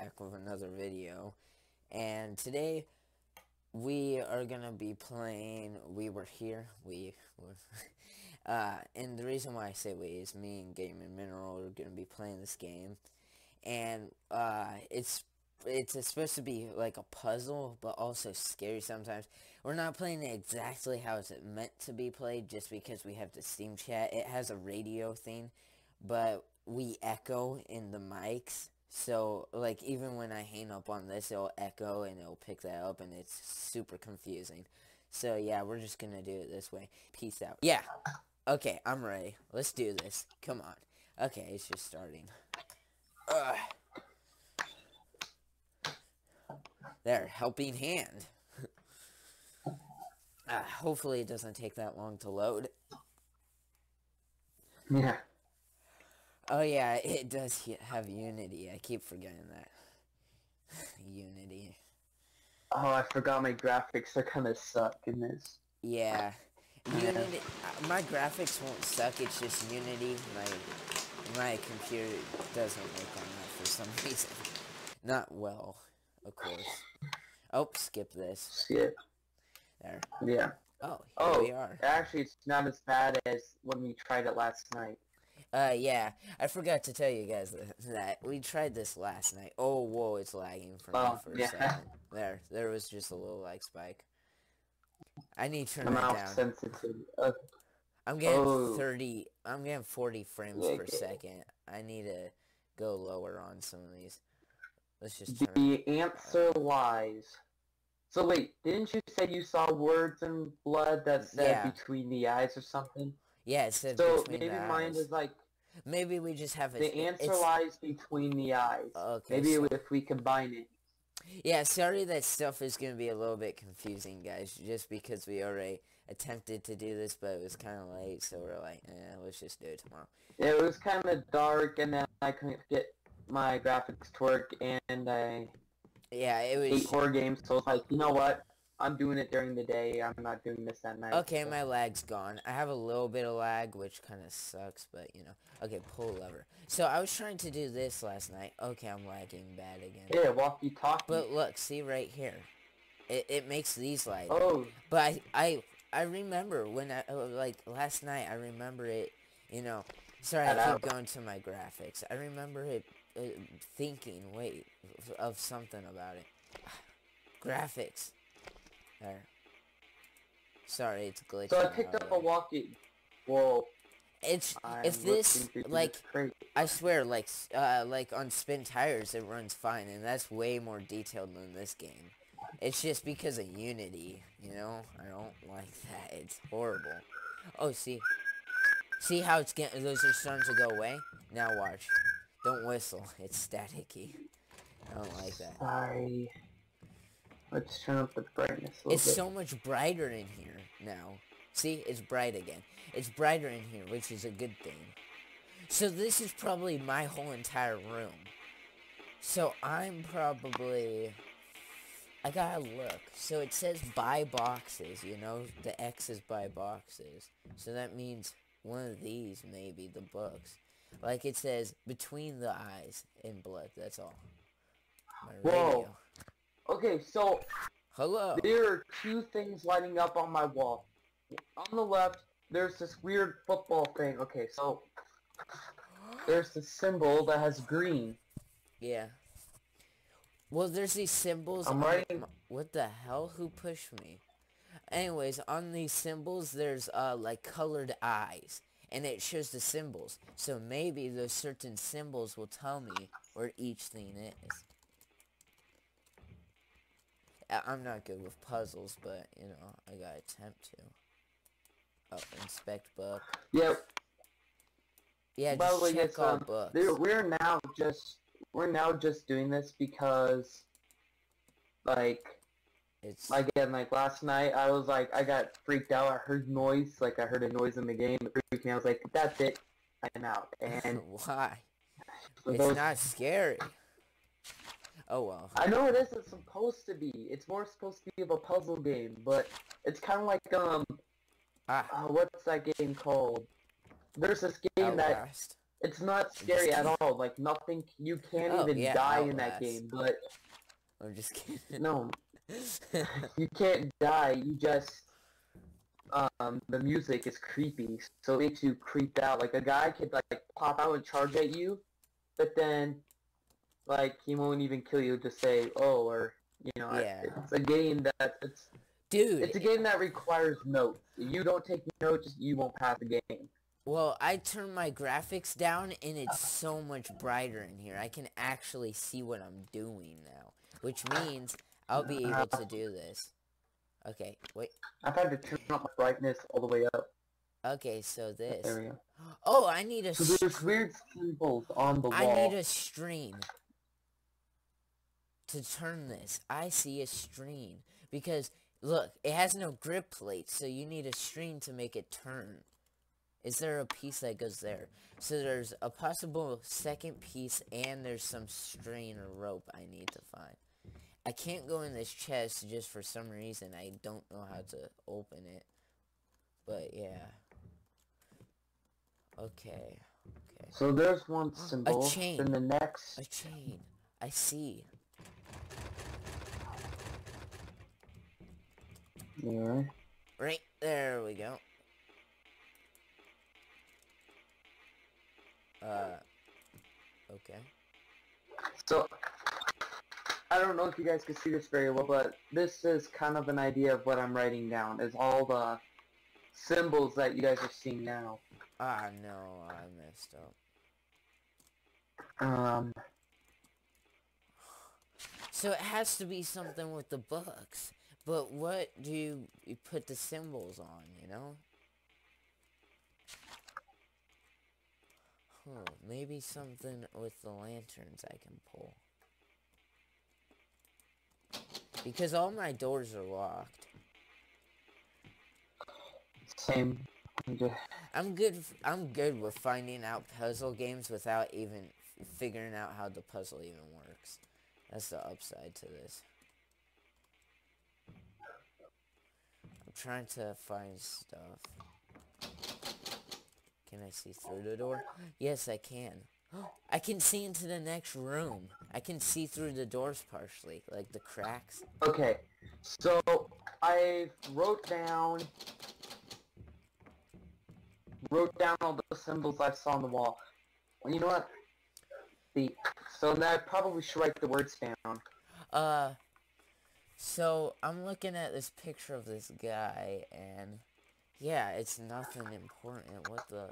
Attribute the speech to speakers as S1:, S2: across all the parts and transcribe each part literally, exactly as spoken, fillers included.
S1: back with another video, and today we are gonna be playing We Were Here. We were, uh, and the reason why I say we is me and Game and Mineral are gonna be playing this game, and uh, it's it's supposed to be like a puzzle, but also scary sometimes. We're not playing it exactly how it's meant to be played, just because we have the Steam chat. It has a radio thing, but we echo in the mics. So, like, even when I hang up on this, it'll echo and it'll pick that up, and it's super confusing. So, yeah, we're just gonna do it this way. Peace out. Yeah. Okay, I'm ready. Let's do this. Come on. Okay, it's just starting. Ugh. There, helping hand. uh, hopefully it doesn't take that long to load.
S2: Yeah.
S1: Oh yeah, it does have Unity. I keep forgetting that. Unity.
S2: Oh, I forgot my graphics are kind of suck in this.
S1: Yeah. Unity. My graphics won't suck. It's just Unity. My my computer doesn't work on that for some reason. Not well, of course. Oh, skip this.
S2: Skip.
S1: There.
S2: Yeah.
S1: Oh, here
S2: oh,
S1: we are.
S2: Actually, it's not as bad as when we tried it last night.
S1: Uh, yeah. I forgot to tell you guys that, that we tried this last night. Oh, whoa, it's lagging for
S2: oh,
S1: me for a
S2: yeah.
S1: second. There. There was just a little lag spike. I need to turn
S2: I'm
S1: that
S2: out
S1: down.
S2: sensitive. Uh,
S1: I'm getting
S2: oh.
S1: thirty. I'm getting forty frames
S2: yeah,
S1: per
S2: okay.
S1: second. I need to go lower on some of these. Let's just
S2: The
S1: turn.
S2: answer lies. So wait, didn't you say you saw words in blood that said
S1: Yeah.
S2: between the eyes or something?
S1: Yeah, it said
S2: so
S1: between
S2: maybe
S1: the
S2: mine
S1: eyes.
S2: is like.
S1: Maybe we just have a,
S2: The answer
S1: it's,
S2: lies between the eyes.
S1: Okay,
S2: maybe
S1: so,
S2: if we combine it.
S1: Yeah, sorry that stuff is going to be a little bit confusing, guys, just because we already attempted to do this, but it was kind of late, so we're like, eh, let's just do it tomorrow.
S2: It was kind of dark, and then I couldn't get my graphics to work, and I
S1: yeah, it was
S2: hate horror games, so I was like, you know what? I'm doing it during the day. I'm not doing this at night.
S1: Okay,
S2: so.
S1: my lag's gone. I have a little bit of lag, which kind of sucks, but, you know. Okay, pull lever. So, I was trying to do this last night. Okay, I'm lagging bad again.
S2: Yeah, walkie-talkie.
S1: But look, see right here. It, it makes these light.
S2: Oh.
S1: But I, I, I remember when I, like, last night, I remember it, you know. Sorry, I keep going to my graphics. I remember it, uh, thinking, wait, of something about it. Graphics. There. Sorry, it's glitching.
S2: So I picked up a walkie. Whoa.
S1: It's
S2: I'm
S1: if this like
S2: this
S1: I swear like uh like on Spin Tires it runs fine, and that's way more detailed than this game. It's just because of Unity, you know. I don't like that. It's horrible. Oh, see, see how it's getting those are starting to go away. Now watch. Don't whistle. It's staticky. I don't like that.
S2: Sorry. Let's turn up the brightness a little
S1: It's
S2: bit.
S1: so much brighter in here now. See, it's bright again. It's brighter in here, which is a good thing. So this is probably my whole entire room. So I'm probably... I gotta look. So it says buy boxes, you know? The X is buy boxes. So that means one of these, maybe, the books. Like it says, between the eyes in blood, that's all. My radio.
S2: Whoa. Okay, so
S1: hello.
S2: There are two things lighting up on my wall. On the left, there's this weird football thing. Okay, so there's this symbol that has green.
S1: Yeah. Well, there's these symbols.
S2: I'm
S1: on
S2: writing.
S1: My, what the hell? Who pushed me? Anyways, on these symbols, there's uh like colored eyes, and it shows the symbols. So maybe those certain symbols will tell me where each thing is. I'm not good with puzzles, but, you know, I gotta attempt to. Oh, inspect book.
S2: Yep.
S1: Yeah,
S2: By
S1: just
S2: the way,
S1: check
S2: yes,
S1: all
S2: um,
S1: books.
S2: we're now just we're now just doing this because, like,
S1: it's
S2: again, like last night, I was like, I got freaked out. I heard noise, like I heard a noise in the game. It freaked me. I was like, that's it, I'm out. And
S1: why?
S2: so
S1: It's
S2: those...
S1: not scary. Oh well.
S2: I know it isn't supposed to be. It's more supposed to be of a puzzle game, but it's kind of like um,
S1: ah.
S2: uh, what's that game called? There's this game
S1: Outlast.
S2: It's not
S1: I'm just
S2: scary at
S1: kidding.
S2: all. Like nothing. You can't
S1: Oh,
S2: even
S1: yeah,
S2: die in that
S1: Outlast.
S2: game. But
S1: I'm just kidding.
S2: no, you can't die. You just um the music is creepy, so it makes you creeped out. Like a guy could like pop out and charge at you, but then like he won't even kill you. Just say oh, or you know,
S1: Yeah.
S2: it's a game that it's
S1: Dude,
S2: it's a game that requires notes. If you don't take notes, you won't pass the game.
S1: well, I turned my graphics down and it's so much brighter in here. I can actually see what I'm doing now, which means I'll be
S2: Uh,
S1: able to do this. Okay, wait.
S2: I've had to turn up my brightness all the way up.
S1: Okay, so this.
S2: There we go.
S1: Oh, I need a
S2: So there's weird symbols on the
S1: I need
S2: wall.
S1: a screen to turn this. I see a screen because look, it has no grip plate, so you need a screen to make it turn. Is there a piece that goes there? So there's a possible second piece and there's some string or rope I need to find. I can't go in this chest just for some reason. I don't know how to open it. But yeah. Okay. Okay.
S2: So there's one symbol.
S1: A chain.
S2: Then the next.
S1: A chain. I see.
S2: Yeah.
S1: Right there we go. Uh. Okay.
S2: So I don't know if you guys can see this very well, but this is kind of an idea of what I'm writing down. Is all the symbols that you guys are seeing now.
S1: Ah, no, I messed up.
S2: Um.
S1: So it has to be something with the books. But what do you, you put the symbols on, you know? Huh, maybe something with the lanterns I can pull. Because all my doors are locked.
S2: Same.
S1: I'm good. I'm good with finding out puzzle games without even figuring out how the puzzle even works. That's the upside to this. I'm trying to find stuff. Can I see through the door? Yes, I can. I can see into the next room. I can see through the doors partially, like the cracks.
S2: Okay, so I wrote down wrote down all the symbols I saw on the wall. Well, you know what? The so now I probably should write the words down.
S1: Uh, so I'm looking at this picture of this guy, and yeah, it's nothing important. What the?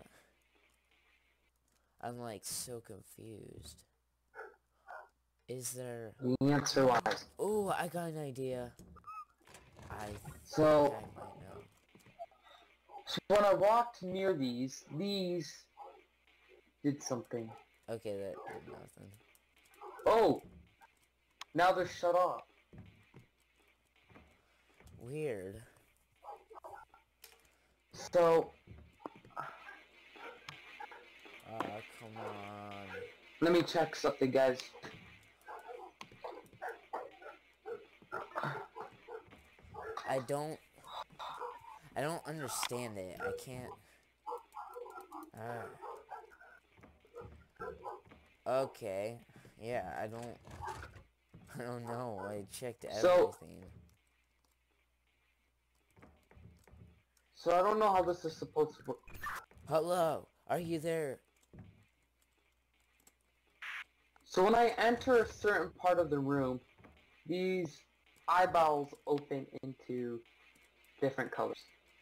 S1: I'm like so confused. Is there?
S2: The answer lies.
S1: Oh, I got an idea. I
S2: So,
S1: think I might know.
S2: so when I walked near these, these did something.
S1: Okay, that did nothing.
S2: Oh! Now they're shut off.
S1: Weird.
S2: So,
S1: Ah, come on.
S2: let me check something, guys.
S1: I don't... I don't understand it. I can't... Uh, okay. Yeah, I don't... I don't know. I checked
S2: So-
S1: everything.
S2: So I don't know how this is supposed to work.
S1: Hello? Are you there?
S2: So when I enter a certain part of the room, these eyeballs open into different colors.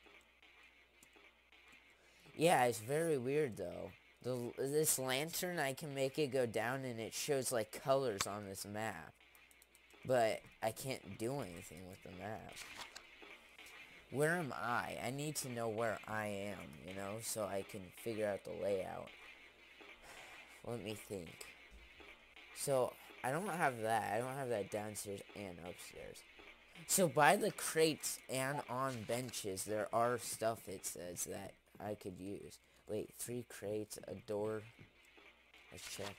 S1: Yeah, it's very weird though. The this lantern, I can make it go down and it shows like colors on this map. But I can't do anything with the map. Where am I? I need to know where I am, you know, so I can figure out the layout. Let me think. So, I don't have that. I don't have that downstairs and upstairs. So, by the crates and on benches, there are stuff, it says, that I could use. Wait, three crates, a door. Let's check.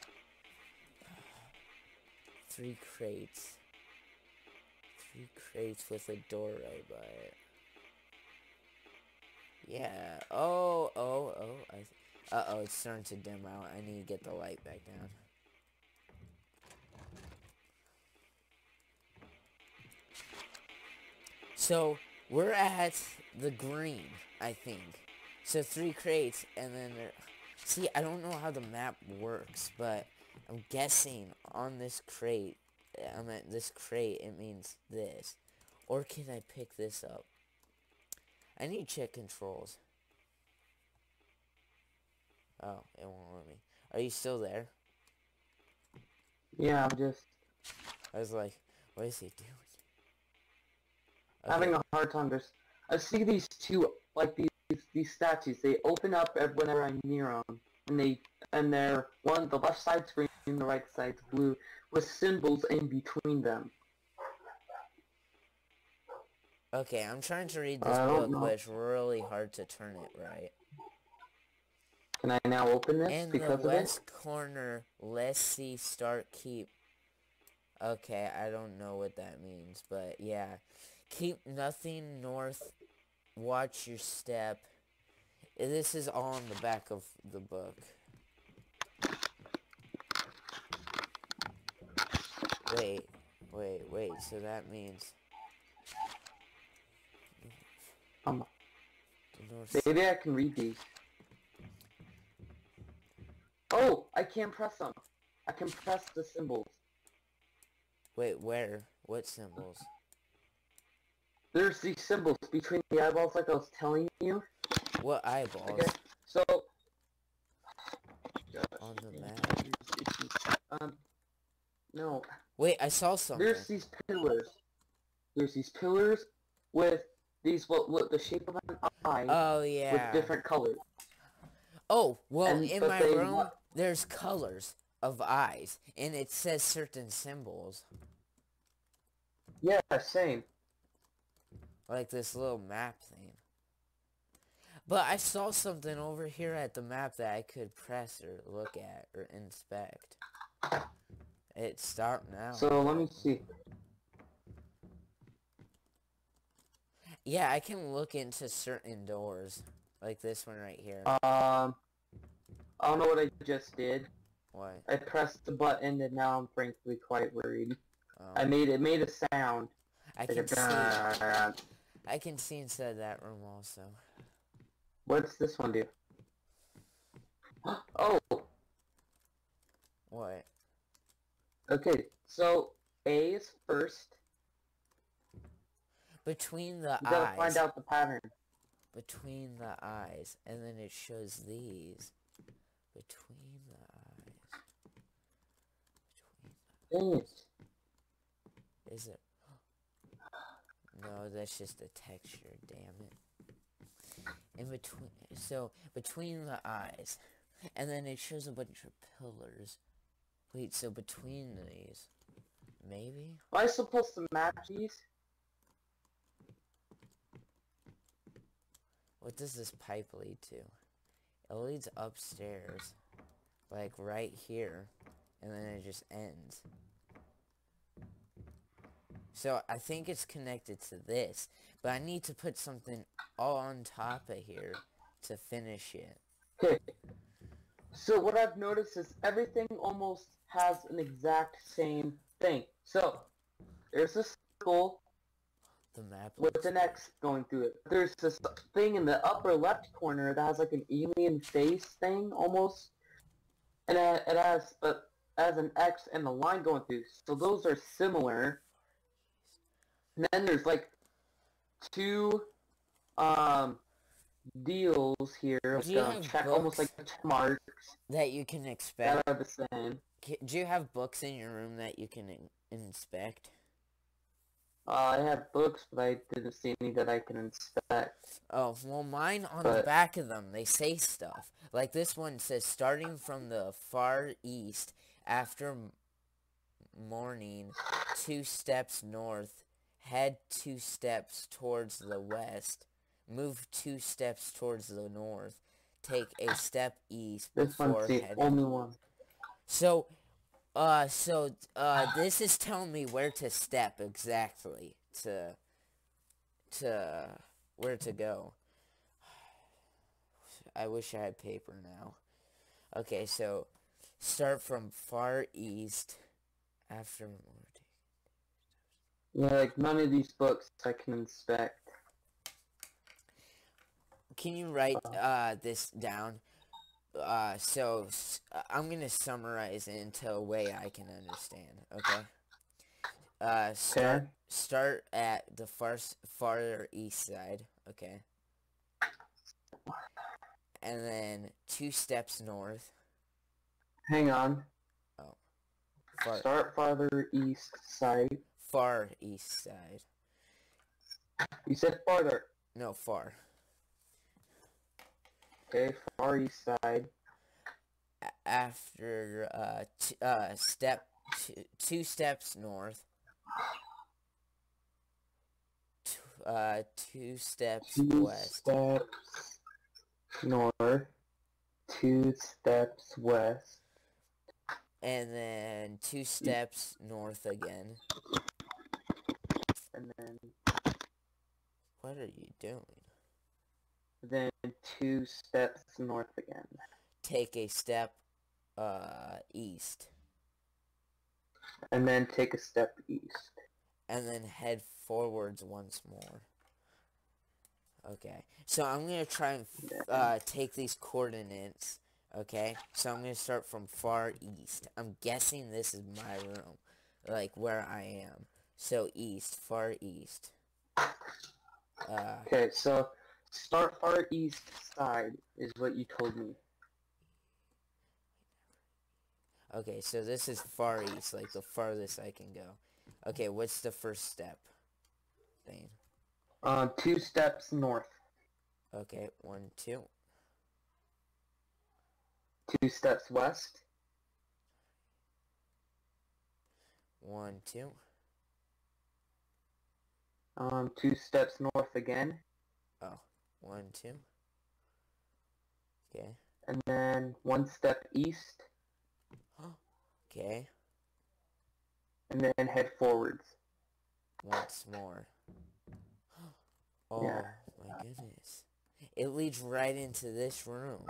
S1: Three crates. Three crates with a door right by it. Yeah. Oh, oh, oh. I, Uh-oh, it's starting to dim out. I need to get the light back down. So, we're at the green, I think. So, three crates, and then there... See, I don't know how the map works, but I'm guessing on this crate, I'm at this crate, it means this. Or can I pick this up? I need to check controls. Oh, it won't let me. Are you still there?
S2: Yeah, I'm just
S1: I was like, what is he doing? Okay.
S2: having a hard time. Just I see these two, like these these statues. They open up ev- whenever I'm near them, and they and they're one the left side's green, the right side's blue, with symbols in between them.
S1: Okay, I'm trying to read this
S2: I don't
S1: book,
S2: know.
S1: but it's really hard to turn it right.
S2: Can I now open this
S1: In the
S2: because of it?
S1: west corner, let's see, start, keep. Okay, I don't know what that means, but yeah. Keep nothing north, watch your step. This is all on the back of the book. Wait, wait, wait, so that means...
S2: Um,
S1: the north...
S2: maybe I can read these. Oh, I can't press them. I can press the symbols.
S1: Wait, where? What symbols?
S2: There's these symbols between the eyeballs, like I was telling you.
S1: What eyeballs?
S2: Okay, so
S1: On the map?
S2: um, no.
S1: Wait, I saw something.
S2: There's these pillars. There's these pillars with these what what the shape of an eye
S1: Oh, yeah.
S2: with different colors.
S1: Oh, well,
S2: And-
S1: in
S2: but
S1: my
S2: they
S1: room,
S2: wa-
S1: there's colors of eyes, and it says certain symbols.
S2: Yeah, same.
S1: Like this little map thing. But I saw something over here at the map that I could press or look at or inspect. It stopped now.
S2: So let me see.
S1: Yeah, I can look into certain doors. Like this one right here.
S2: Um, I don't know what I just did.
S1: What?
S2: I pressed the button and now I'm frankly quite worried.
S1: Um,
S2: I made it made a sound.
S1: I
S2: Like
S1: can see.
S2: a
S1: I can see inside that room also.
S2: What's this one do? Oh,
S1: What?
S2: okay. So A is first.
S1: Between the
S2: You gotta
S1: eyes.
S2: find out the pattern.
S1: Between the eyes, and then it shows these. Between the eyes. Between.
S2: Dang it.
S1: Is it? No, that's just a texture. Damn it. In between, so between the eyes, and then it shows a bunch of pillars. Wait, so between these, maybe?
S2: Am I supposed to match these?
S1: What does this pipe lead to? It leads upstairs, like right here, and then it just ends. So I think it's connected to this, but I need to put something all on top of here to finish it.
S2: Okay. So what I've noticed is everything almost has an exact same thing. So there's a circle
S1: The map
S2: with
S1: looks
S2: an X going through it. There's this thing in the upper left corner that has like an alien face thing almost, and it it has a has an X and a line going through. So those are similar. And then there's like two um deals here with
S1: Do you
S2: um,
S1: have
S2: check almost
S1: books?
S2: like check marks
S1: that you can expect.
S2: that are the same.
S1: K- Do you have books in your room that you can in- inspect?
S2: Uh, I have books, but I didn't see any that I can inspect.
S1: Oh, well, mine on the
S2: But-
S1: back of them, they say stuff. Like this one says, starting from the far east, after m- morning, two steps north, head two steps towards the west, move two steps towards the north, take a step east
S2: This
S1: before
S2: one's the
S1: heading.
S2: only one.
S1: So, uh, so, uh, this is telling me where to step exactly to, to, where to go. I wish I had paper now. Okay, so start from far east after.
S2: Yeah, like none of these books I can inspect.
S1: Can you write uh, this down? Uh, so uh, I'm gonna summarize it into a way I can understand. Okay. Uh, start
S2: Okay.
S1: start at the far farther east side. Okay. And then two steps north.
S2: Hang on.
S1: Oh, far
S2: Start farther east side.
S1: far east side.
S2: You said farther.
S1: No, far.
S2: Okay, far east side.
S1: A- after uh, t uh step t two steps north. T uh, two steps
S2: Two
S1: west.
S2: steps north. Two steps west.
S1: And then two steps north again.
S2: And then
S1: What are you doing?
S2: then two steps north again.
S1: Take a step uh, east.
S2: And then take a step east.
S1: And then head forwards once more. Okay. So I'm going to try and uh, take these coordinates. Okay. So I'm going to start from far east. I'm guessing this is my room. Like where I am. So east. Far east. Uh,
S2: Okay, so start far east side is what you told me.
S1: okay. So this is far east. Like the farthest I can go. Okay. What's the first step? Thing.
S2: Uh, two steps north.
S1: Okay. One, two.
S2: Two steps west.
S1: One, two.
S2: Um, two steps north again.
S1: Oh, one, two. Okay.
S2: And then one step east.
S1: Okay.
S2: And then head forwards.
S1: Once more. Oh,
S2: Yeah.
S1: my goodness. It leads right into this room.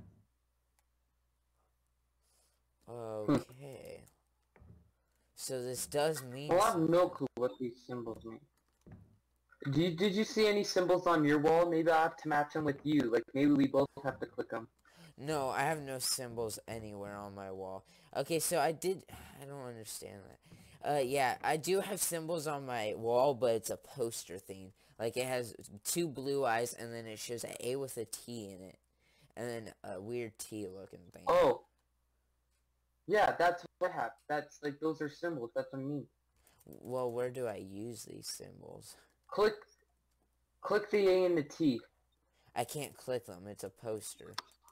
S1: Okay. So this does mean
S2: Well, I have
S1: something.
S2: no clue what these symbols mean. Did you, did you see any symbols on your wall? Maybe I have to match them with you. Like, maybe we both have to click them.
S1: No, I have no symbols anywhere on my wall. Okay, so I did... I don't understand that. Uh, yeah, I do have symbols on my wall, but it's a poster theme. Like, it has two blue eyes, and then it shows an A with a T in it. And then a weird T-looking thing.
S2: Oh. Yeah, that's what I have. That's, like, those are symbols. That's what I mean.
S1: Well, where do I use these symbols?
S2: Click, click the A and the T.
S1: I can't click them. It's a poster.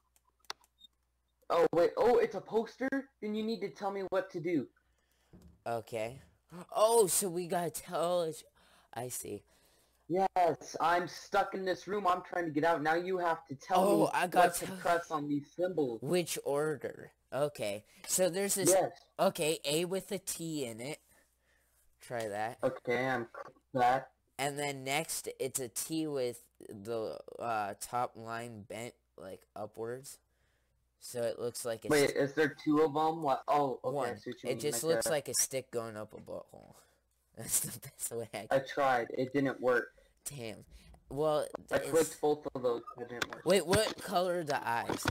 S2: Oh, wait. Oh, it's a poster? Then you need to tell me what to do.
S1: Okay. Oh, so we gotta tell it. I see.
S2: Yes, I'm stuck in this room. I'm trying to get out. Now you have to tell
S1: Oh,
S2: me
S1: I got
S2: what to
S1: to-
S2: press on these symbols.
S1: Which order? Okay. So there's this...
S2: Yes.
S1: Okay, A with a T in it. Try that.
S2: Okay, I'm click that.
S1: And then next, it's a T with the uh, top line bent, like, upwards. So it looks like a...
S2: Wait, is there two of them? What? Oh, okay.
S1: one.
S2: I see what you
S1: It
S2: mean.
S1: just
S2: like
S1: looks
S2: a-
S1: like a stick going up a butthole. That's the best way I
S2: I
S1: can...
S2: tried. It didn't work.
S1: Damn. Well,
S2: I
S1: it's...
S2: clicked both of those. It didn't work.
S1: Wait, what color are the eyes?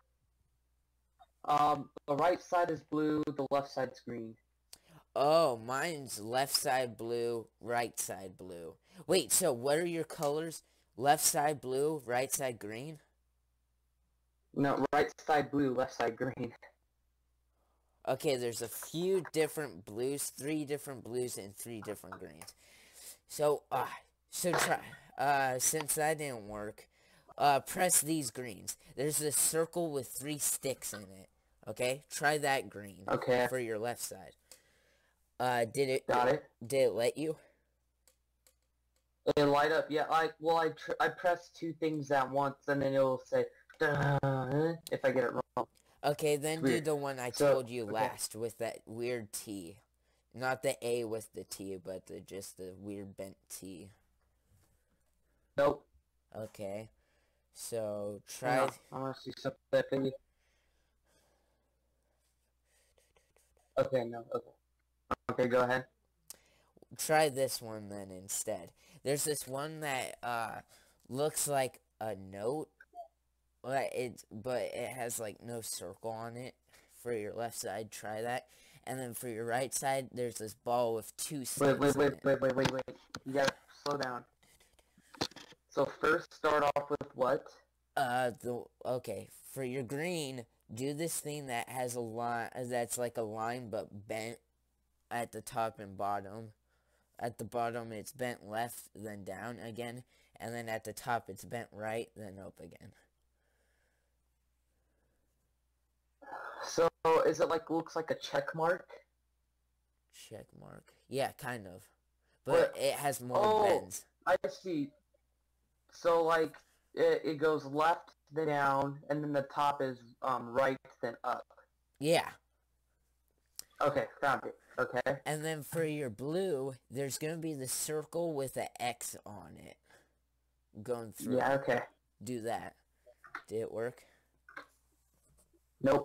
S2: Um, the right side is blue. The left side's green.
S1: Oh, mine's left side blue, right side blue. Wait, so what are your colors? Left side blue, right side green?
S2: No, right side blue, left side green.
S1: Okay, there's a few different blues, three different blues and three different greens. So, uh, so try, uh, since that didn't work, uh, press these greens. There's a circle with three sticks in it. Okay, try that green.
S2: Okay.
S1: For your left side. Uh, did it?
S2: Got it.
S1: Did it let you?
S2: It light up. Yeah. I well, I tr I press two things at once, and then it will say "Duh," if I get it wrong.
S1: Okay, then do
S2: weird.
S1: the one I
S2: So,
S1: told you
S2: okay.
S1: last with that weird T. Not the A with the T, but the just the weird bent T.
S2: Nope.
S1: Okay. So
S2: Hang
S1: try.
S2: on, I want to see something. Okay, no, okay. Okay, go ahead.
S1: Try this one then instead. There's this one that uh looks like a note, but it but it has like no circle on it. For your left side, try that. And then for your right side, there's this ball with two
S2: Wait, wait,
S1: sticks
S2: wait,
S1: in it.
S2: wait, wait, wait, wait. You gotta slow down. So first start off with what?
S1: Uh, the okay for your green, do this thing that has a line that's like a line but bent at the top and bottom. At the bottom, it's bent left, then down again, and then at the top, it's bent right, then up again.
S2: So is it like looks like a check mark?
S1: Check mark. Yeah, kind of, but
S2: What?
S1: it has more
S2: Oh,
S1: bends.
S2: I see. So like it, it goes left then down, and then the top is um right then up.
S1: Yeah.
S2: Okay, found it. Okay.
S1: And then for your blue, there's gonna be the circle with an X on it, going through.
S2: Yeah. Okay.
S1: Do that. Did it work?
S2: Nope.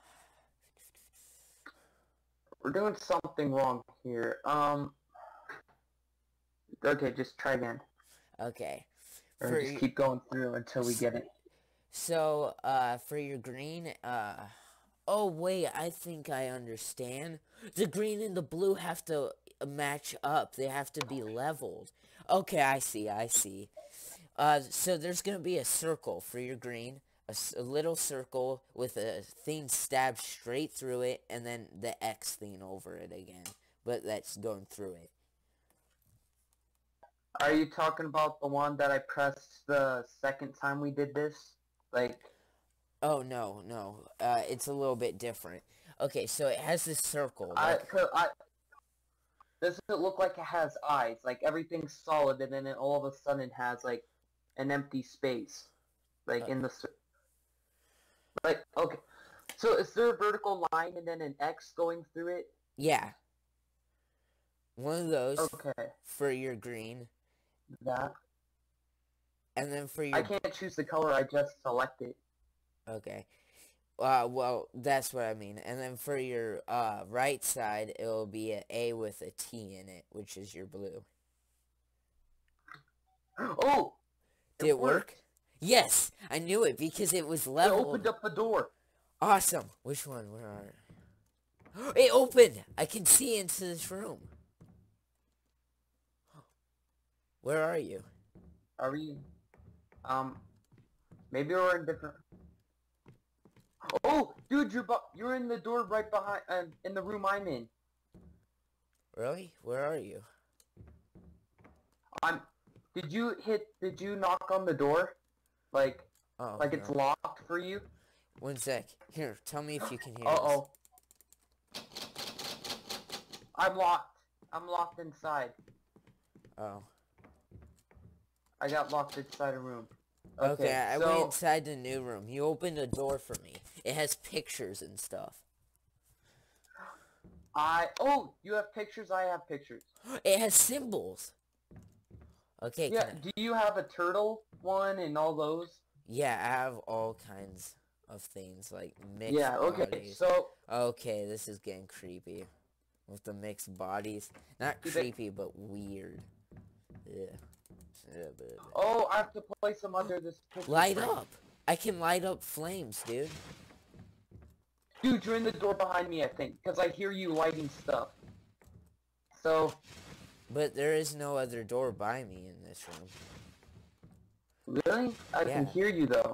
S2: We're doing something wrong here. Um. Okay, just try again.
S1: Okay.
S2: Or
S1: For
S2: just
S1: y-
S2: keep going through until we get it.
S1: So, uh, for your green, uh, oh wait, I think I understand. The green and the blue have to match up. They have to be leveled. Okay, I see, I see. Uh, so there's gonna be a circle for your green, a, s- a little circle with a thing stabbed straight through it, and then the X thing over it again, but that's going through it.
S2: Are you talking about the one that I pressed the second time we did this? Like,
S1: Oh, no, no, uh, it's a little bit different. Okay, so it has this circle,
S2: I,
S1: like,
S2: cause I, does it look like it has eyes? Like everything's solid, and then it all of a sudden it has like an empty space, like
S1: Uh,
S2: in the, cir- like okay. So is there a vertical line and then an X going through it?
S1: yeah, one of those
S2: Okay,
S1: for your green,
S2: that.
S1: and then for
S2: I
S1: your,
S2: can't choose the color. I just select it.
S1: okay, uh, well, that's what I mean, and then for your, uh, right side, it'll be an A with a T in it, which is your blue.
S2: Oh,
S1: Did it work?
S2: worked.
S1: Yes, I knew it because it was
S2: It
S1: leveled.
S2: opened up the door.
S1: Awesome. Which one? Where are it? It opened. I can see into this room. Where are you?
S2: Are we? Um, maybe we're in different. Oh, dude, you're bu- you're in the door right behind, uh, in the room I'm in.
S1: Really? Where are you?
S2: I'm. Did you hit? Did you knock on the door? Like,
S1: Oh,
S2: like it's
S1: no.
S2: locked for you?
S1: One sec. Here, tell me if you can hear
S2: Uh oh. I'm locked. I'm locked inside.
S1: this. Oh.
S2: I got locked inside a room.
S1: Okay,
S2: Okay,
S1: I
S2: so
S1: went inside the new room. You opened a door for me. It has pictures and stuff.
S2: I. Oh, you have pictures. I have pictures.
S1: It has symbols. Okay,
S2: Yeah.
S1: can I...
S2: Do you have a turtle one and all those?
S1: Yeah, I have all kinds of things, like mixed
S2: Yeah. Okay.
S1: bodies.
S2: So
S1: Okay, this is getting creepy. With the mixed bodies. Not
S2: Do they-
S1: creepy, but weird. Yeah.
S2: Oh, I have to place them under this picture
S1: Light
S2: frame.
S1: up! I can light up flames, dude.
S2: Dude, you're in the door behind me, I think, because I hear you lighting stuff. So,
S1: But there is no other door by me in this room.
S2: really? I
S1: Yeah.
S2: can hear you, though.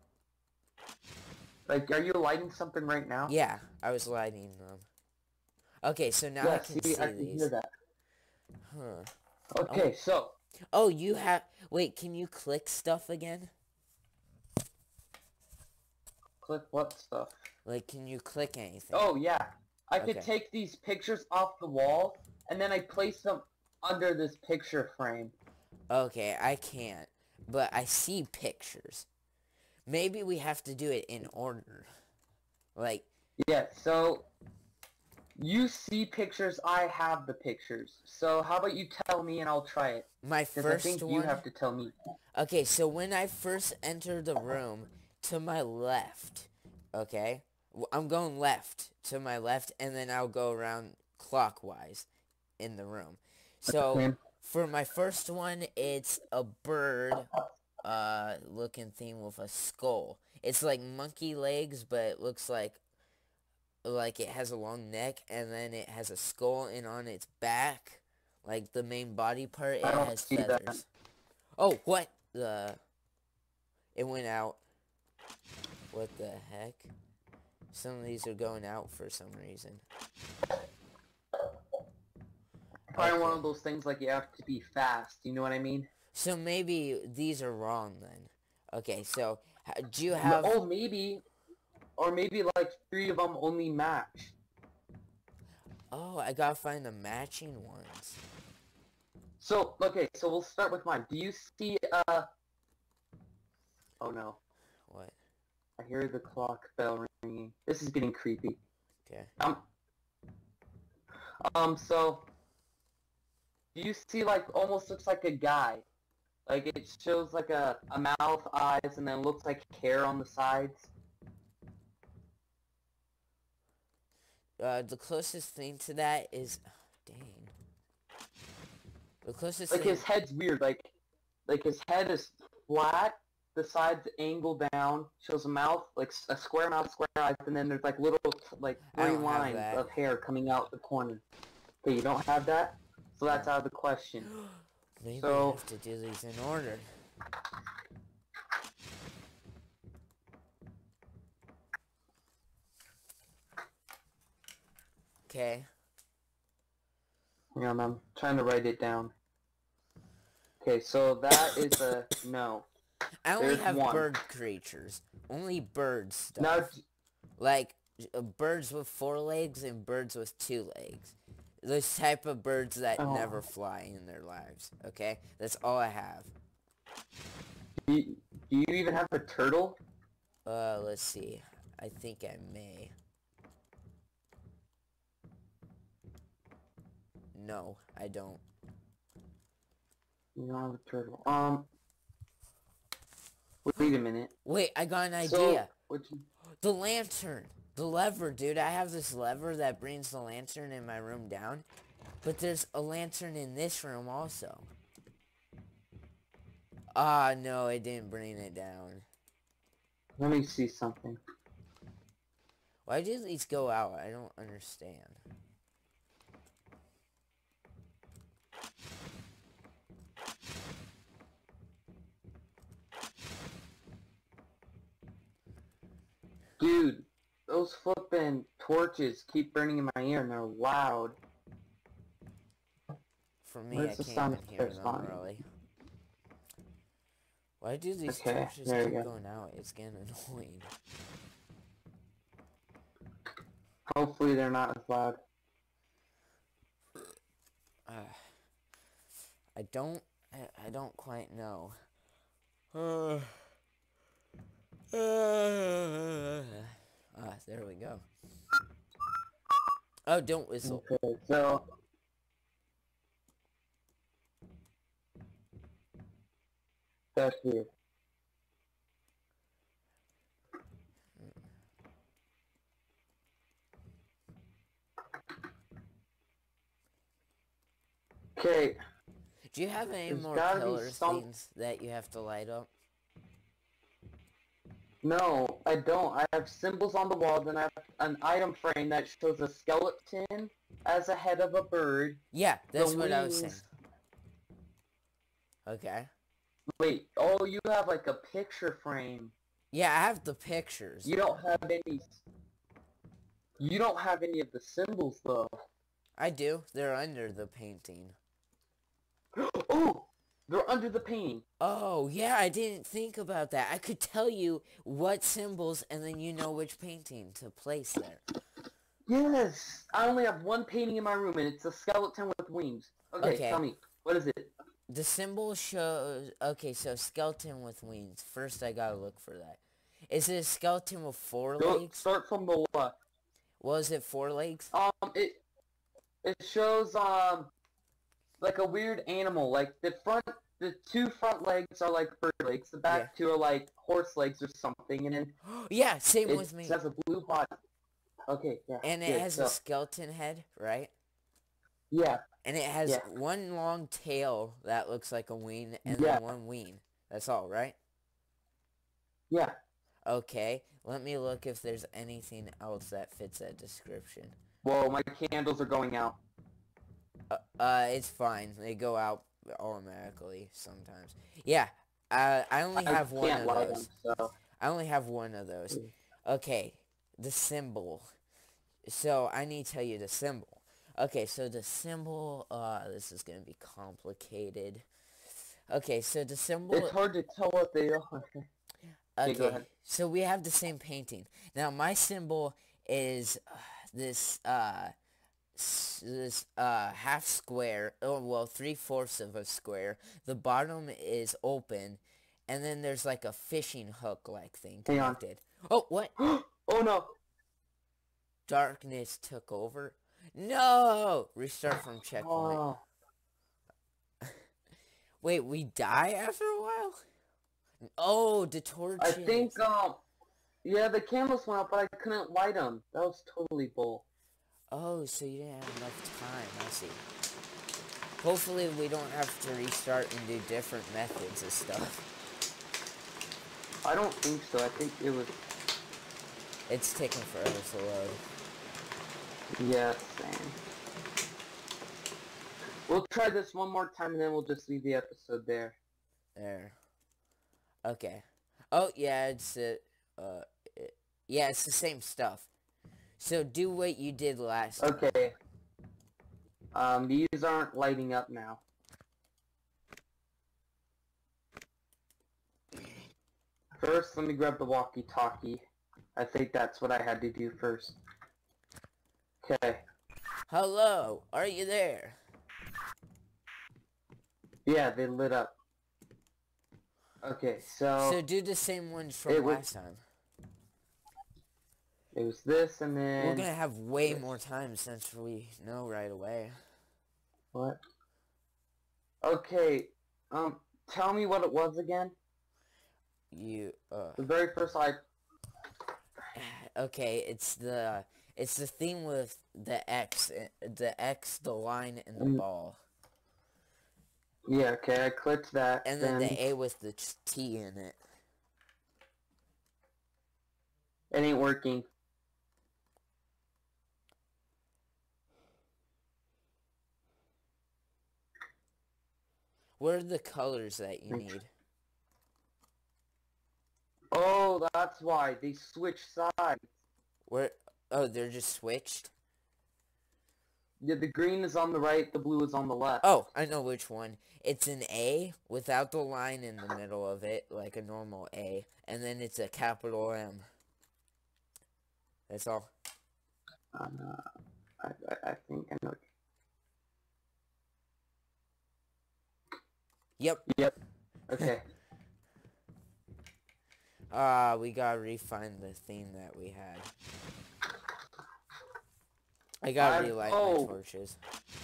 S2: Like, are you lighting something right now?
S1: Yeah, I was lighting them. Okay, so now
S2: Yeah,
S1: I can see,
S2: I can
S1: these.
S2: hear that.
S1: Huh.
S2: Okay, so,
S1: Oh, you have... Wait, can you click stuff again?
S2: click what stuff?
S1: Like, can you click anything?
S2: Oh, yeah. I could
S1: Okay.
S2: take these pictures off the wall, and then I place them under this picture frame.
S1: Okay, I can't. But I see pictures. Maybe we have to do it in order. Like,
S2: Yeah, so, You see pictures, I have the pictures. So how about you tell me and I'll try it?
S1: My
S2: Because I
S1: first
S2: think
S1: one...
S2: you have to tell me.
S1: Okay, so when I first enter the room, to my left, okay? I'm going left, to my left, and then I'll go around clockwise in the room. So,
S2: Okay.
S1: for my first one, it's a bird uh, looking thing with a skull. It's like monkey legs, but it looks like like it has a long neck, and then it has a skull, and on its back, like the main body part, it
S2: I don't
S1: has
S2: see
S1: feathers.
S2: that.
S1: Oh, what the... It went out. What the heck? Some of these are going out for some reason.
S2: Probably
S1: Okay.
S2: one of those things like you have to be fast. You know what I mean?
S1: So maybe these are wrong then. Okay, so h- do you have...
S2: Oh, maybe. Or maybe like three of them only match.
S1: Oh, I gotta find the matching ones.
S2: So, okay, so we'll start with mine. Do you see, uh... Oh no.
S1: What?
S2: I hear the clock bell ringing. This is getting creepy.
S1: Okay.
S2: Um, um, so... Do you see, like, almost looks like a guy? Like, it shows, like, a, a mouth, eyes, and then looks like hair on the sides?
S1: Uh, the closest thing to that is... Dang. The closest
S2: Like,
S1: thing...
S2: his head's weird. Like, like his head is flat, the sides angle down, shows a mouth, like s- a square mouth, square eyes, and then there's, like, little, like,
S1: I
S2: three
S1: don't have
S2: lines
S1: that.
S2: of hair coming out the corner. Okay, you don't have that? So that's out of the question.
S1: Maybe
S2: So-
S1: I have to do these in order. Okay.
S2: Yeah, I'm trying to write it down. Okay, so that is a no.
S1: I only
S2: There's
S1: have
S2: one.
S1: bird creatures. Only bird stuff.
S2: Now,
S1: Like, uh, birds with four legs and birds with two legs. Those type of birds that
S2: Oh.
S1: never fly in their lives. Okay? That's all I have.
S2: do you, do you even have a turtle?
S1: Uh, let's see. I think I may. No, I don't.
S2: You don't have a turtle. Um, wait a minute.
S1: Wait, I got an
S2: So,
S1: idea.
S2: what you,
S1: The lantern. The lever, dude. I have this lever that brings the lantern in my room down. But there's a lantern in this room also. Ah, no, it didn't bring it down.
S2: let me see something.
S1: Why do these go out? I don't understand.
S2: Dude, those flippin' torches keep burning in my ear and they're loud.
S1: For me,
S2: Where's
S1: I
S2: the
S1: can't
S2: sound
S1: even hear
S2: effects
S1: them
S2: on?
S1: really. Why do these
S2: Okay,
S1: torches
S2: there you
S1: keep
S2: go.
S1: going out? It's getting annoying.
S2: Hopefully they're not as loud.
S1: Uh, I don't, I, I don't quite know. Uh, uh, ah, there we go. Oh, don't whistle.
S2: Okay, so... That's weird. Okay,
S1: Do you have any
S2: There's
S1: more
S2: gotta be
S1: pillar
S2: some-
S1: things that you have to light up?
S2: no, I don't. I have symbols on the wall, then I have an item frame that shows a skeleton as a head of a bird.
S1: Yeah, that's
S2: the
S1: what I was saying.
S2: wings-
S1: Okay.
S2: Wait, oh, you have like a picture frame.
S1: Yeah, I have the pictures.
S2: You don't have any... You don't have any of the symbols, though.
S1: I do. They're under the painting.
S2: Oh! They're under the painting.
S1: Oh, yeah, I didn't think about that. I could tell you what symbols, and then you know which painting to place there.
S2: Yes! I only have one painting in my room, and it's a skeleton with wings. Okay,
S1: Okay.
S2: tell me. What is it?
S1: The symbol shows... Okay, so skeleton with wings. First, I gotta look for that. Is it a skeleton with four
S2: Go,
S1: legs?
S2: start from the left.
S1: Was it four legs?
S2: Um, it it shows um like a weird animal. Like the front, the two front legs are like bird legs. The back
S1: Yeah.
S2: two are like horse legs or something, and then
S1: Yeah, same
S2: it
S1: with me.
S2: has a blue body. Okay, yeah.
S1: And it
S2: good,
S1: has
S2: so,
S1: a skeleton head, right?
S2: Yeah.
S1: And it has
S2: Yeah.
S1: one long tail that looks like a wing, and
S2: Yeah.
S1: then one wing. That's all, right?
S2: Yeah.
S1: Okay, let me look if there's anything else that fits that description.
S2: Whoa, my candles are going out.
S1: Uh, uh it's fine. They go out automatically sometimes. Yeah, uh, I only have
S2: I
S1: one
S2: can't
S1: of
S2: light
S1: those.
S2: them, so.
S1: I only have one of those. Okay, the symbol. So, I need to tell you the symbol. Okay, so the symbol, uh, this is going to be complicated. Okay, so the symbol...
S2: It's hard to tell what they are.
S1: Okay,
S2: go ahead.
S1: so we have the same painting. Now, my symbol is uh, this, uh, s this, uh, half square, oh, well, three-fourths of a square. The bottom is open, and then there's like a fishing hook-like thing
S2: Hang on.
S1: connected. Oh, what?
S2: Oh, no.
S1: Darkness took over? No! Restart from checkpoint.
S2: Oh.
S1: Wait, we die after a while? Oh, the torches.
S2: I think, um, yeah, the candles went up, but I couldn't light them. That was totally bull.
S1: Oh, so you didn't have enough time. I see. Hopefully we don't have to restart and do different methods of stuff.
S2: I don't think so. I think it was...
S1: It's taking forever to load.
S2: Yeah, same. We'll try this one more time and then we'll just leave the episode there.
S1: There. Okay. Oh, yeah, it's uh, uh it, yeah, it's the same stuff. So do what you did last time.
S2: Okay. Um, these aren't lighting up now. First, let me grab the walkie-talkie. I think that's what I had to do first. Okay.
S1: Hello, are you there?
S2: Yeah, they lit up. Okay, so...
S1: So do the same ones from
S2: it was-
S1: last time.
S2: It was this, and then...
S1: We're gonna have way more time since we know right away.
S2: What? Okay, um, tell me what it was again.
S1: You, uh...
S2: The very first I...
S1: Okay, it's the... It's the thing with the X, the X, the line, and the
S2: Mm.
S1: ball.
S2: Yeah, okay, I clicked that.
S1: And then, the A with the T in it.
S2: It ain't working.
S1: What are the colors that you need?
S2: Oh, that's why. They switched sides.
S1: Where? Oh, they're just switched?
S2: Yeah, the green is on the right, the blue is on the left.
S1: Oh, I know which one. It's an A without the line in the middle of it, like a normal A. And then it's a capital M. That's all.
S2: Uh, I, I, I think I know.
S1: Yep.
S2: Yep. Okay.
S1: Ah, uh, we gotta refine the theme that we had. I gotta
S2: I've-
S1: relight
S2: oh.
S1: my torches.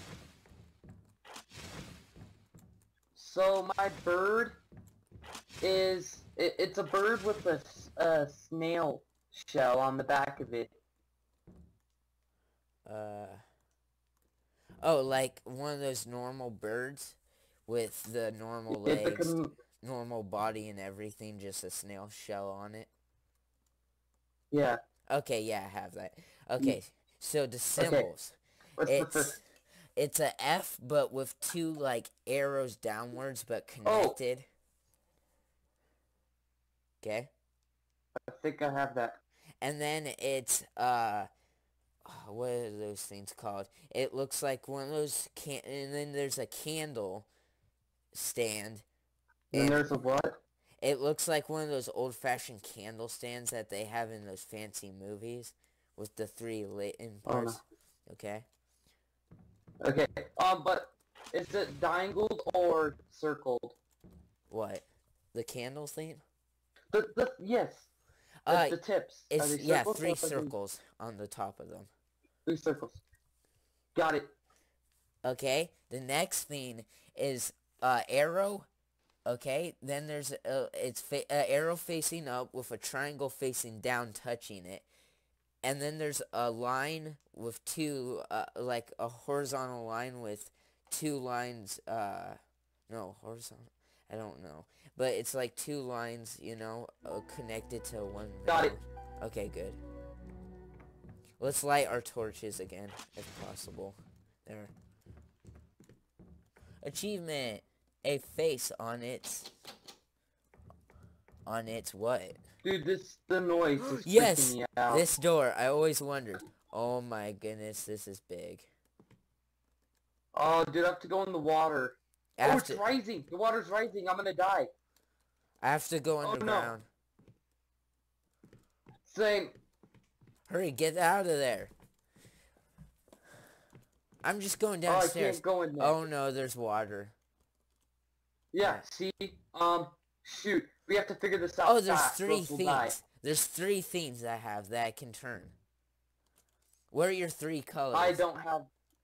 S2: So my bird is it, it's a bird with a, s- a snail shell on the back of it.
S1: Uh. Oh, like one of those normal birds with the normal
S2: It's a
S1: legs,
S2: com-
S1: normal body and everything, just a snail shell on it.
S2: yeah.
S1: Okay, yeah, I have that. Okay, so the symbols.
S2: What's the
S1: It's
S2: first?
S1: it's a F, but with two like arrows downwards, but
S2: Oh.
S1: connected. Okay,
S2: I think I have that.
S1: and then it's uh, oh, what are those things called? It looks like one of those can, and then there's a candle stand.
S2: And
S1: And
S2: there's a what?
S1: it looks like one of those old-fashioned candle stands that they have in those fancy movies with the three lit in
S2: Oh, no.
S1: parts. Okay.
S2: Okay. Um, but is it diangled or circled?
S1: What? The candle thing?
S2: The the yes. The,
S1: Uh,
S2: the tips. Are
S1: it's,
S2: they
S1: yeah,
S2: circles?
S1: three
S2: Or are they-
S1: circles on the top of them.
S2: Three circles. Got it.
S1: Okay, the next thing is uh, arrow. Okay, then there's a, it's fa a arrow facing up with a triangle facing down touching it. And then there's a line with two, uh, like a horizontal line with two lines, uh, no, horizontal, I don't know. But it's like two lines, you know, uh, connected to one.
S2: Got it.
S1: middle. Okay, good. Let's light our torches again, if possible. There. Achievement! A face on its... On its what?
S2: Dude, this, the noise is
S1: Yes!
S2: freaking me out.
S1: This door, I always wondered. Oh my goodness, this is big.
S2: Oh, dude, I have to go in the water.
S1: I
S2: Oh,
S1: have
S2: it's
S1: to,
S2: rising. The water's rising. I'm gonna die.
S1: I have to go
S2: Oh, no.
S1: underground.
S2: Same.
S1: Hurry, get out of there. I'm just going
S2: Oh, I
S1: downstairs.
S2: can't go in there.
S1: Oh no, there's water.
S2: Yeah, see? Um, shoot. We have to figure this out
S1: Oh, there's
S2: fast, or
S1: three
S2: else we'll die.
S1: things. There's three things I have that I can turn. What are your three colors?
S2: I don't have...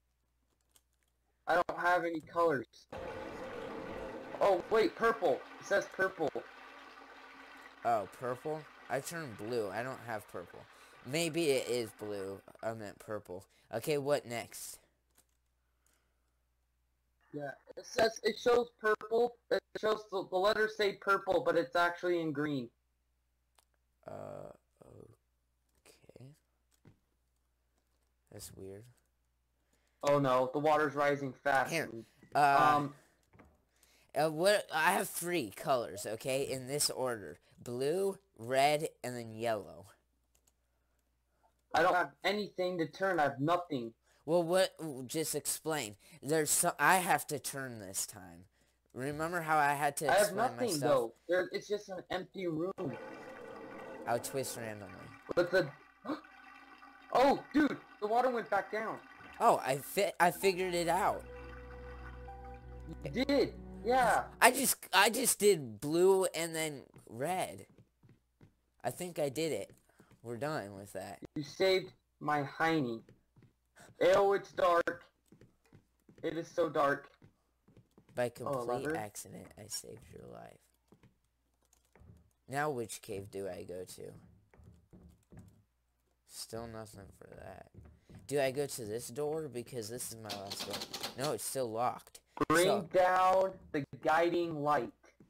S2: I don't have any colors. Oh, wait, purple. It says purple.
S1: Oh, purple? I turned blue. I don't have purple. Maybe it is blue. I meant purple. Okay, what next?
S2: Yeah, it says, it shows purple. It shows the, the letters say purple, but it's actually in green.
S1: Uh, okay. That's weird.
S2: Oh no, the water's rising fast.
S1: Here, Uh,
S2: Um,
S1: uh, what? I have three colors, okay, in this order. Blue, red, and then yellow.
S2: I don't have anything to turn. I have nothing.
S1: Well, what? Just explain. There's so I have to turn this time. Remember how I had to
S2: I have
S1: explain
S2: nothing
S1: myself?
S2: though. There, it's just an empty room.
S1: I'll twist randomly.
S2: But the... Oh, dude, the water went back down.
S1: Oh, I fit. I figured it out.
S2: You did. Yeah.
S1: I just, I just did blue and then red. I think I did it. We're done with that.
S2: You saved my hiney. Oh, it's dark. It is so dark.
S1: By complete
S2: lever.
S1: accident, I saved your life. Now which cave do I go to? Still nothing for that. Do I go to this door? Because this is my last door. No, it's still locked.
S2: Bring
S1: So-
S2: down the guiding light.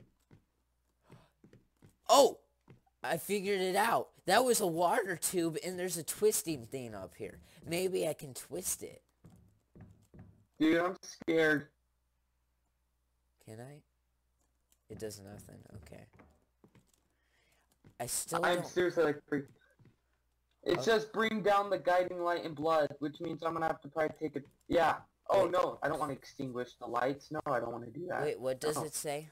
S1: Oh! I figured it out. That was a water tube, and there's a twisting thing up here. Maybe I can twist it.
S2: Dude, I'm scared.
S1: Can I? It does nothing. Okay. I still
S2: I'm
S1: don't...
S2: seriously like freaked. It
S1: Oh.
S2: says bring down the guiding light in blood, which means I'm gonna have to probably take a... Yeah. Oh
S1: Wait.
S2: no, I don't want to extinguish the lights. No, I don't want to do that.
S1: Wait, what does
S2: No.
S1: it say?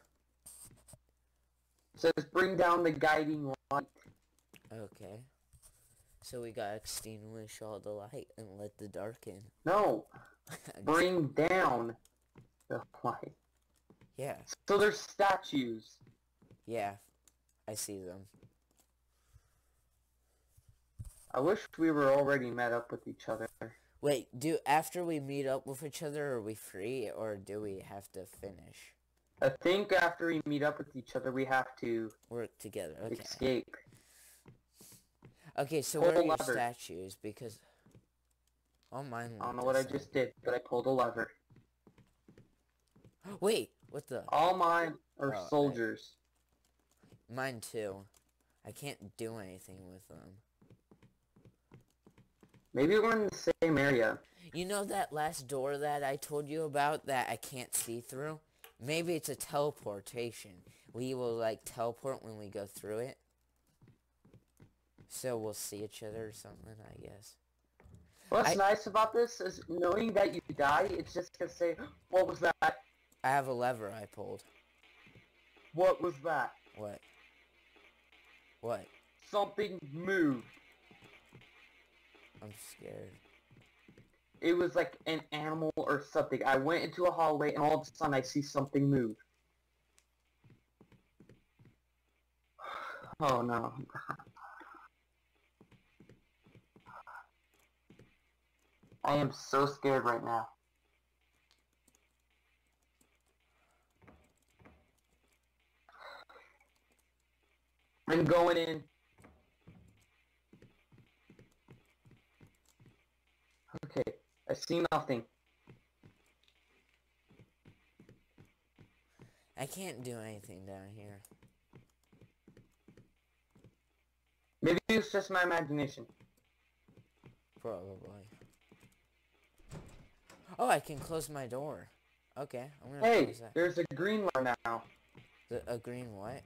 S2: It says bring down the guiding light.
S1: Okay. So we gotta extinguish all the light and let the dark in.
S2: No,
S1: I'm just-
S2: bring down the light.
S1: yeah.
S2: So there's statues.
S1: Yeah. I see them.
S2: I wish we were already met up with each other.
S1: Wait, do after we meet up with each other, are we free, or do we have to finish?
S2: I think after we meet up with each other, we have to
S1: Work together. Okay.
S2: escape.
S1: Okay, so
S2: Pull
S1: where are
S2: the
S1: your
S2: lever.
S1: statues? Because all mine
S2: I don't
S1: look
S2: know
S1: the
S2: what I
S1: same.
S2: just did, but I pulled a lever.
S1: Wait, what the?
S2: All mine are
S1: Oh, I-
S2: soldiers.
S1: Mine too. I can't do anything with them.
S2: Maybe we're in the same area.
S1: You know that last door that I told you about that I can't see through? Maybe it's a teleportation. We will, like, teleport when we go through it. So we'll see each other or something, I guess.
S2: What's
S1: I-
S2: nice about this is knowing that you die, it's just gonna say, what was that?
S1: I have a lever I pulled.
S2: What was that?
S1: What? What?
S2: Something moved.
S1: I'm scared.
S2: It was like an animal or something. I went into a hallway and all of a sudden I see something move. Oh no. I am so scared right now. I'm going in. Okay, I see nothing.
S1: I can't do anything down here.
S2: Maybe it's just my imagination.
S1: Probably. Oh, I can close my door. Okay, I'm gonna
S2: Hey,
S1: close that.
S2: there's a green one now.
S1: The, a green what?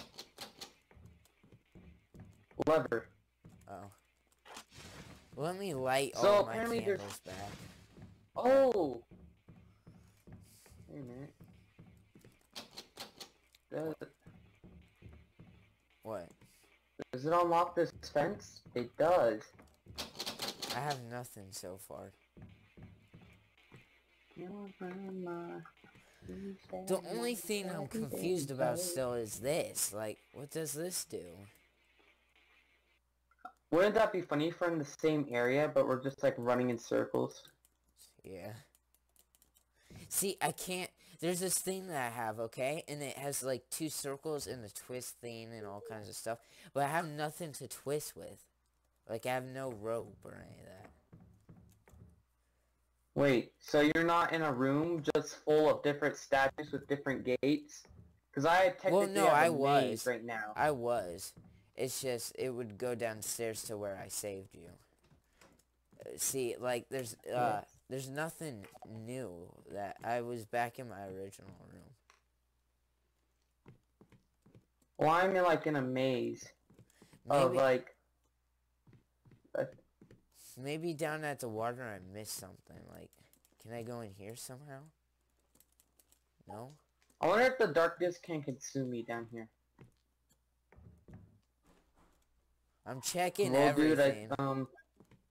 S2: Lever.
S1: Oh. Let me light
S2: So
S1: all my
S2: apparently there's-
S1: candles back.
S2: Oh! Wait a minute. Does,
S1: What?
S2: does it unlock this fence? It does.
S1: I have nothing so far. The only thing I'm confused about still is this. Like, what does this do?
S2: Wouldn't that be funny if we're in the same area, but we're just like running in circles?
S1: Yeah. See, I can't... There's this thing that I have, okay? And it has like two circles and a twist thing and all kinds of stuff. But I have nothing to twist with. Like, I have no rope or any of that.
S2: Wait, so you're not in a room just full of different statues with different gates? Because I technically
S1: Well, no,
S2: have a
S1: I
S2: maze
S1: was.
S2: right now.
S1: I was. It's just, it would go downstairs to where I saved you. Uh, See, like, there's, uh,
S2: Yeah.
S1: there's nothing new that I was back in my original room.
S2: Well, I'm in, like in a maze of
S1: Maybe,
S2: like.
S1: maybe down at the water I missed something. Like, can I go in here somehow? No?
S2: I wonder if the darkness can consume me down here.
S1: I'm checking
S2: Well,
S1: everything.
S2: dude, I um,